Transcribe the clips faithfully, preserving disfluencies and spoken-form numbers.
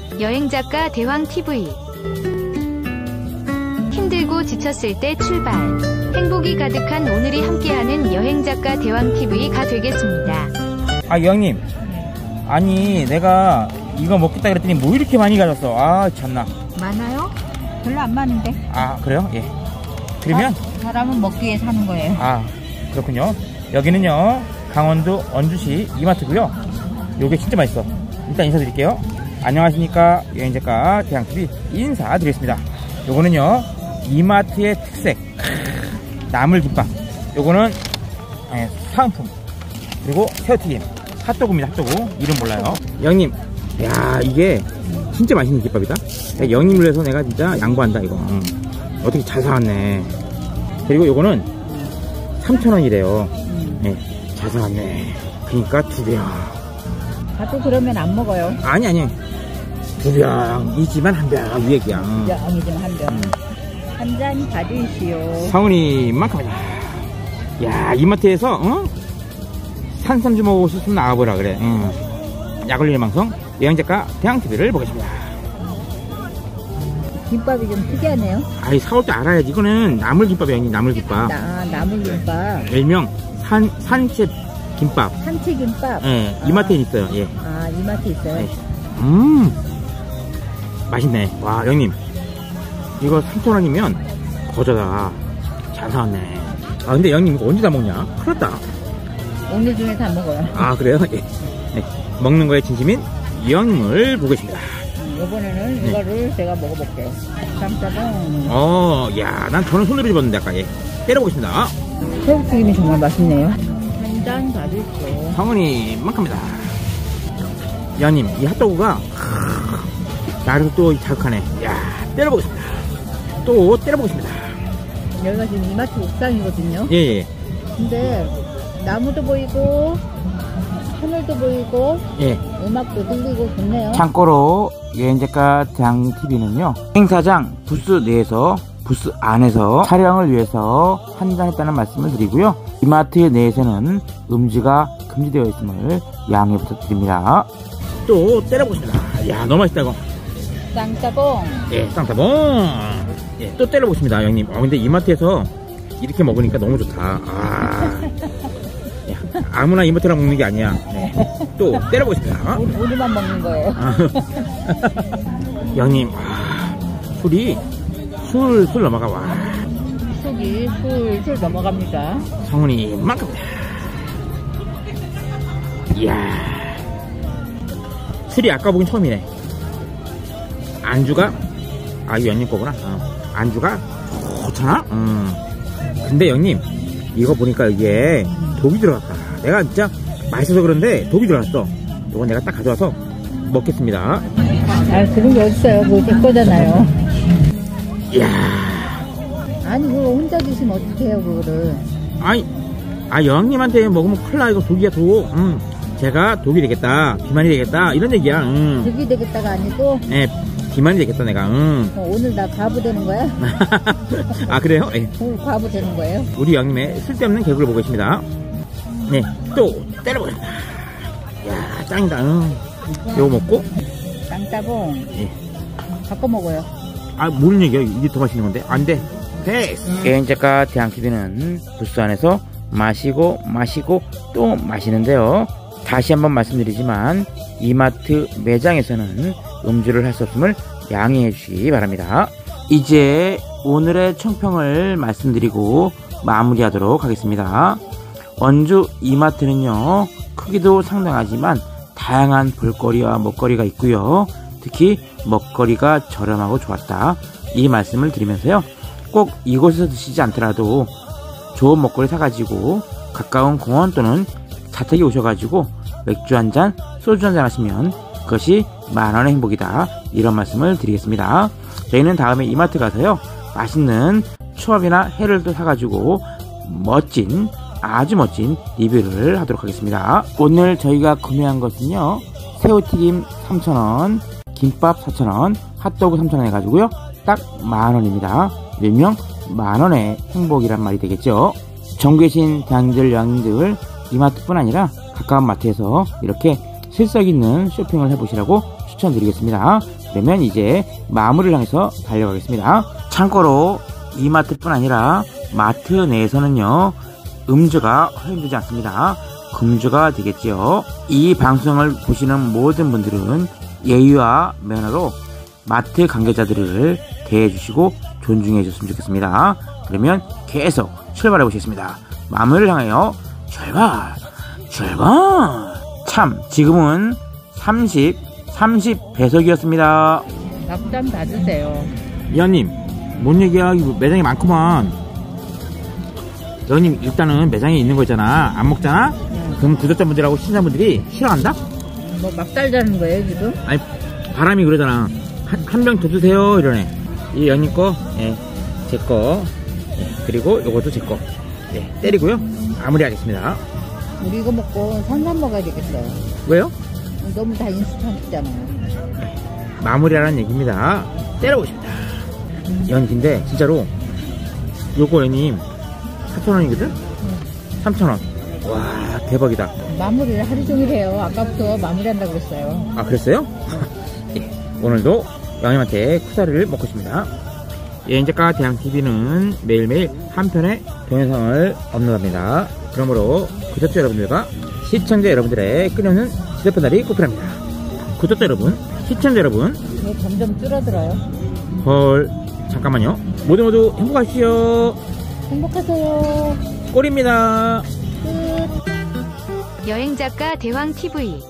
여행작가 대왕티비. 힘들고 지쳤을 때 출발. 행복이 가득한 오늘이 함께하는 여행작가 대왕티비가 되겠습니다. 아, 여왕님. 아니, 내가 이거 먹겠다 그랬더니 뭐 이렇게 많이 가졌어. 아, 참나. 많아요? 별로 안 많은데. 아, 그래요? 예. 그러면? 아, 사람은 먹기 위해 사는 거예요. 아, 그렇군요. 여기는요, 강원도 언주시 이마트고요. 요게 진짜 맛있어. 일단 인사드릴게요. 안녕하십니까, 여행작가 대왕티비 인사드리겠습니다. 요거는요, 이마트의 특색 나물김밥. 요거는 예, 사은품. 그리고 새우튀김, 핫도그입니다. 핫도그. 이름 몰라요. 영님, 야, 이게 진짜 맛있는 김밥이다. 영님을 위해서 내가 진짜 양보한다 이거. 응. 어떻게 잘 사왔네. 그리고 요거는 삼천 원이래요. 음. 네, 잘 사왔네. 그러니까 두 병. 자꾸 그러면 안 먹어요. 아니 아니, 두 병이지만 한 병 이 얘기야. 두 병이지만 한 병. 음. 한 잔 받으시오. 성은이만큼이다. 야, 이마트에서 어? 산삼주 먹고 싶으면 나가보라 그래. 응. 약올리는 방송 여행작가 대왕티비를 보겠습니다. 김밥이 좀 특이하네요. 아이, 사올 때 알아야지. 이거는 나물김밥이야. 나물김밥. 나, 나물김밥. 일명 산, 산채 김밥. 산채 김밥. 예, 아. 이마트에 있어요. 예. 아, 이마트에 있어요? 예. 음, 맛있네. 와, 형님. 이거 삼천 원이면 거저다. 잘 사왔네. 아, 근데 형님 이거 언제 다 먹냐? 큰일 났다. 오늘 중에 다 먹어요. 아, 그래요? 예. 예. 먹는 거에 진심인 이형님을 보겠습니다. 음, 이번에는 네. 이거를 제가 먹어볼게요. 쌈짜장. 어, 야, 난 저는 손으로 집었는데 아까. 예. 때려보겠습니다. 새우튀김이 정말 맛있네요. 한 잔 받을게요. 성은이만큼이다. 야님, 이 핫도그가 나를 또 자극하네. 야, 때려보겠습니다. 또 때려보겠습니다. 여기가 지금 이마트 옥상이거든요. 예, 예. 근데 나무도 보이고 하늘도 보이고 예. 음악도 들리고 좋네요. 참고로 여행작가 대왕티비는요, 행사장 부스 내에서 부스 안에서 촬영을 위해서 한잔했다는 말씀을 드리고요, 이마트 내에서는 음주가 금지되어 있음을 양해 부탁드립니다. 또 때려보겠습니다. 야, 너무 맛있다 이거. 쌍따봉. 예, 쌍따봉. 예, 또 때려보겠습니다, 형님. 아, 근데 이마트에서 이렇게 먹으니까 너무 좋다. 아, 야, 아무나 이마트랑 먹는 게 아니야. 네. 또 때려보겠습니다. 우리, 우리만 먹는 거예요. 아, 형님, 아, 술이 술, 술 넘어가. 와. 술이 술, 술 넘어갑니다. 성훈이만큼. 이야, 술이 아까 보긴 처음이네. 안주가, 아, 이거 형님 거구나. 어. 안주가 좋잖아. 음. 근데 형님, 이거 보니까 이게 독이 들어갔다. 내가 진짜 맛있어서 그런데 독이 들어갔어. 이건 내가 딱 가져와서 먹겠습니다. 아, 그런 게 어딨어요. 그거 제 거잖아요. 이야. 아니, 그거 혼자 드시면 어떡해요, 그거를. 아니, 아, 여왕님한테 먹으면 큰일 나. 이거 독이야, 독. 음. 제가 독이 되겠다. 비만이 되겠다. 이런 얘기야. 음. 독이 되겠다가 아니고. 네, 비만이 되겠다, 내가. 음. 어, 오늘 나 과부 되는 거야? 아, 그래요? 네. 오늘 과부 되는 거예요? 우리 여왕님의 쓸데없는 개그를 보고 있습니다. 네, 또 때려보겠습니다. 야, 짱이다. 음. 이거 먹고. 쌍따봉. 예. 바꿔 먹어요. 아, 모르는 얘기야. 이게 더 맛있는 건데. 안 돼. 패스. 여행작가 대왕티비는 부스 안에서 마시고 마시고 또 마시는데요. 다시 한번 말씀드리지만 이마트 매장에서는 음주를 할 수 없음을 양해해 주시기 바랍니다. 이제 오늘의 총평을 말씀드리고 마무리하도록 하겠습니다. 원주 이마트는요, 크기도 상당하지만 다양한 볼거리와 먹거리가 있고요. 특히 먹거리가 저렴하고 좋았다, 이 말씀을 드리면서요, 꼭 이곳에서 드시지 않더라도 좋은 먹거리 사가지고 가까운 공원 또는 자택에 오셔가지고 맥주 한잔, 소주 한잔 하시면 그것이 만원의 행복이다, 이런 말씀을 드리겠습니다. 저희는 다음에 이마트 가서요, 맛있는 초밥이나 회를 또 사가지고 멋진, 아주 멋진 리뷰를 하도록 하겠습니다. 오늘 저희가 구매한 것은요, 새우튀김 삼천 원, 김밥 사천 원, 핫도그 삼천 원 해가지고요, 딱 만원입니다. 일명 만원의 행복이란 말이 되겠죠. 전국에 계신 대학님들, 여학님들, 이마트뿐 아니라 가까운 마트에서 이렇게 실속 있는 쇼핑을 해보시라고 추천드리겠습니다. 그러면 이제 마무리를 향해서 달려가겠습니다. 참고로 이마트뿐 아니라 마트 내에서는요 음주가 허용되지 않습니다. 금주가 되겠지요. 이 방송을 보시는 모든 분들은 예의와 매너로 마트 관계자들을 대해주시고 존중해 주셨으면 좋겠습니다. 그러면 계속 출발해 보시겠습니다. 마무리를 향하여 출발 출발. 참 지금은 삼십 삼십 배속이었습니다. 낙담 다 드세요. 이하님 뭔 얘기야. 매장이 많구만. 여님 일단은 매장에 있는 거 있잖아 안 먹잖아. 응. 그럼 구독자분들하고 시청자분들이 싫어한다? 뭐 막 달자는 거예요 지금? 아니 바람이 그러잖아. 한 병 더 드세요 이러네. 이 연님 거, 예, 제 거, 예, 그리고 요것도 제 거. 예, 때리고요. 마무리하겠습니다. 우리 이거 먹고 산삼 먹어야 되겠어요. 왜요? 너무 다 인스턴트잖아요. 마무리하라는 얘기입니다. 때려보십니다. 연 근데 진짜로 요거 연님 사천 원이거든? 응. 삼천 원. 와 대박이다. 마무리를 하루 종일 해요. 아까부터 마무리한다고 그랬어요. 아 그랬어요? 예, 오늘도 양님한테 쿠사리를 먹고 있습니다. 여행작가 대항티비는 매일매일 한 편의 동영상을 업로드합니다. 그러므로 구독자 여러분들과 시청자 여러분들의 끊임없는 휴대폰날이 꽃필합니다. 구독자 여러분, 시청자 여러분, 이거 점점 줄어들어요. 헐 잠깐만요. 모두 모두 행복하시오. 행복하세요. 꼴입니다. 끝. 여행작가 대왕티비.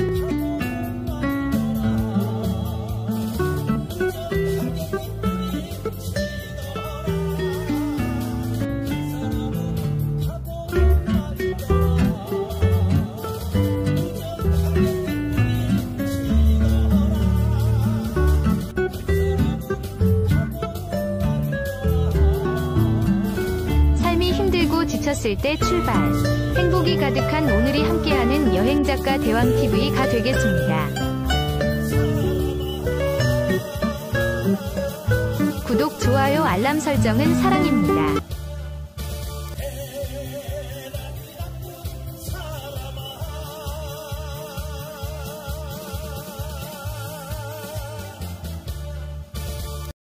삶이 힘들고 지쳤을 때 출발. 행복이 가득한 오늘이 함께하는 여행작가 대왕티비가 되겠습니다. 구독, 좋아요, 알람 설정은 사랑입니다.